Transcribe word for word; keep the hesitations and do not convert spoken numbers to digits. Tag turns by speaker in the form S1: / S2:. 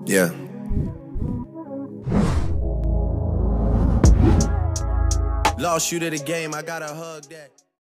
S1: Yeah. Lost you to the game, I gotta hug that.